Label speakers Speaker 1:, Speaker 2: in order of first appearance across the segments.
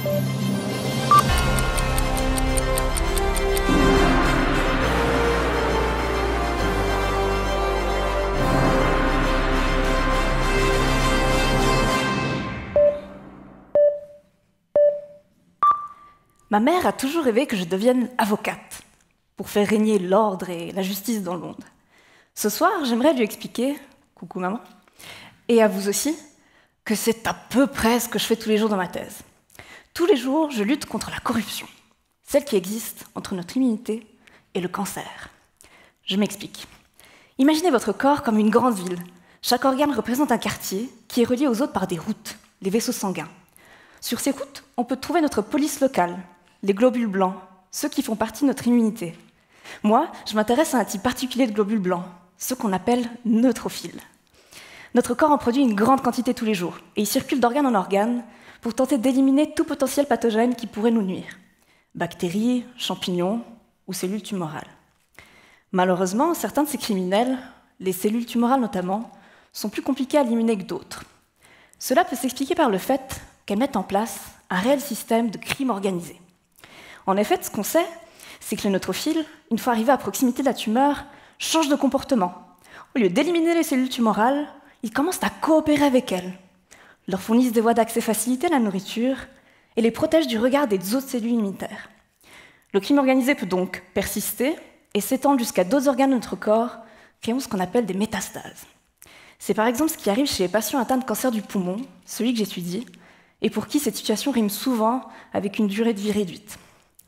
Speaker 1: Ma mère a toujours rêvé que je devienne avocate, pour faire régner l'ordre et la justice dans le monde. Ce soir, j'aimerais lui expliquer, coucou maman, et à vous aussi, que c'est à peu près ce que je fais tous les jours dans ma thèse. Tous les jours, je lutte contre la corruption, celle qui existe entre notre immunité et le cancer. Je m'explique. Imaginez votre corps comme une grande ville. Chaque organe représente un quartier qui est relié aux autres par des routes, les vaisseaux sanguins. Sur ces routes, on peut trouver notre police locale, les globules blancs, ceux qui font partie de notre immunité. Moi, je m'intéresse à un type particulier de globules blancs, ceux qu'on appelle neutrophiles. Notre corps en produit une grande quantité tous les jours, et il circule d'organe en organe pour tenter d'éliminer tout potentiel pathogène qui pourrait nous nuire. Bactéries, champignons ou cellules tumorales. Malheureusement, certains de ces criminels, les cellules tumorales notamment, sont plus compliqués à éliminer que d'autres. Cela peut s'expliquer par le fait qu'elles mettent en place un réel système de crime organisé. En effet, ce qu'on sait, c'est que les neutrophiles, une fois arrivés à proximité de la tumeur, changent de comportement. Au lieu d'éliminer les cellules tumorales, ils commencent à coopérer avec elles, leur fournissent des voies d'accès facilitées à la nourriture et les protègent du regard des autres cellules immunitaires. Le crime organisé peut donc persister et s'étendre jusqu'à d'autres organes de notre corps, créant ce qu'on appelle des métastases. C'est par exemple ce qui arrive chez les patients atteints de cancer du poumon, celui que j'étudie, et pour qui cette situation rime souvent avec une durée de vie réduite.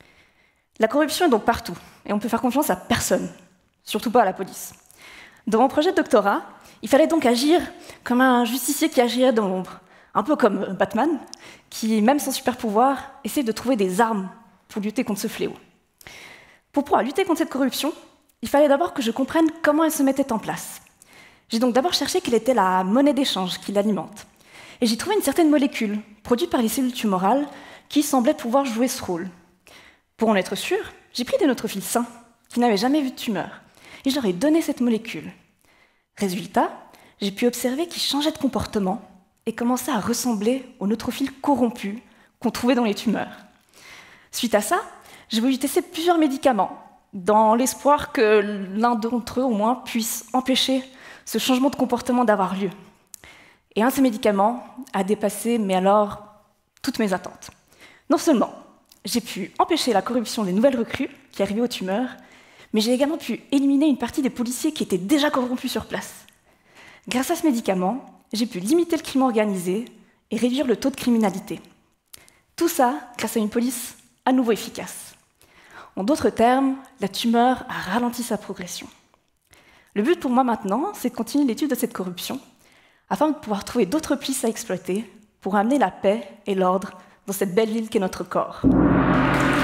Speaker 1: La corruption est donc partout, et on ne peut faire confiance à personne, surtout pas à la police. Dans mon projet de doctorat, il fallait donc agir comme un justicier qui agirait dans l'ombre, un peu comme Batman, qui, même sans super pouvoir, essaie de trouver des armes pour lutter contre ce fléau. Pour pouvoir lutter contre cette corruption, il fallait d'abord que je comprenne comment elle se mettait en place. J'ai donc d'abord cherché quelle était la monnaie d'échange qui l'alimente. Et j'ai trouvé une certaine molécule, produite par les cellules tumorales, qui semblait pouvoir jouer ce rôle. Pour en être sûr, j'ai pris des neutrophiles sains, qui n'avaient jamais vu de tumeur, et je leur ai donné cette molécule. Résultat, j'ai pu observer qu'ils changeaient de comportement et commençaient à ressembler aux neutrophiles corrompus qu'on trouvait dans les tumeurs. Suite à ça, j'ai voulu tester plusieurs médicaments, dans l'espoir que l'un d'entre eux, au moins, puisse empêcher ce changement de comportement d'avoir lieu. Et un de ces médicaments a dépassé, mais alors, toutes mes attentes. Non seulement j'ai pu empêcher la corruption des nouvelles recrues qui arrivaient aux tumeurs, mais j'ai également pu éliminer une partie des policiers qui étaient déjà corrompus sur place. Grâce à ce médicament, j'ai pu limiter le crime organisé et réduire le taux de criminalité. Tout ça grâce à une police à nouveau efficace. En d'autres termes, la tumeur a ralenti sa progression. Le but pour moi maintenant, c'est de continuer l'étude de cette corruption, afin de pouvoir trouver d'autres pistes à exploiter pour amener la paix et l'ordre dans cette belle ville qu'est notre corps.